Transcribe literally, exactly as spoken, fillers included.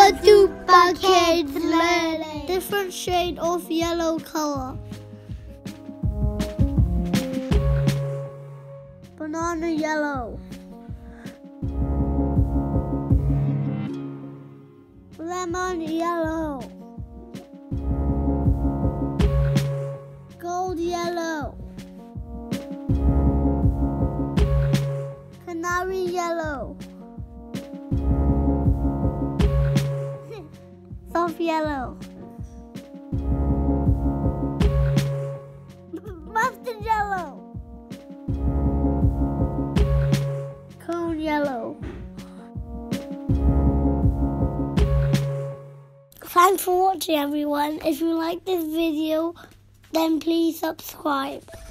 SuperDuper KidsLearning. Different shade of yellow color. Banana yellow. Lemon yellow. Gold yellow. Canary yellow. Soft yellow. Mustard yellow. Cone yellow. Thanks for watching, everyone. If you like this video, then please subscribe.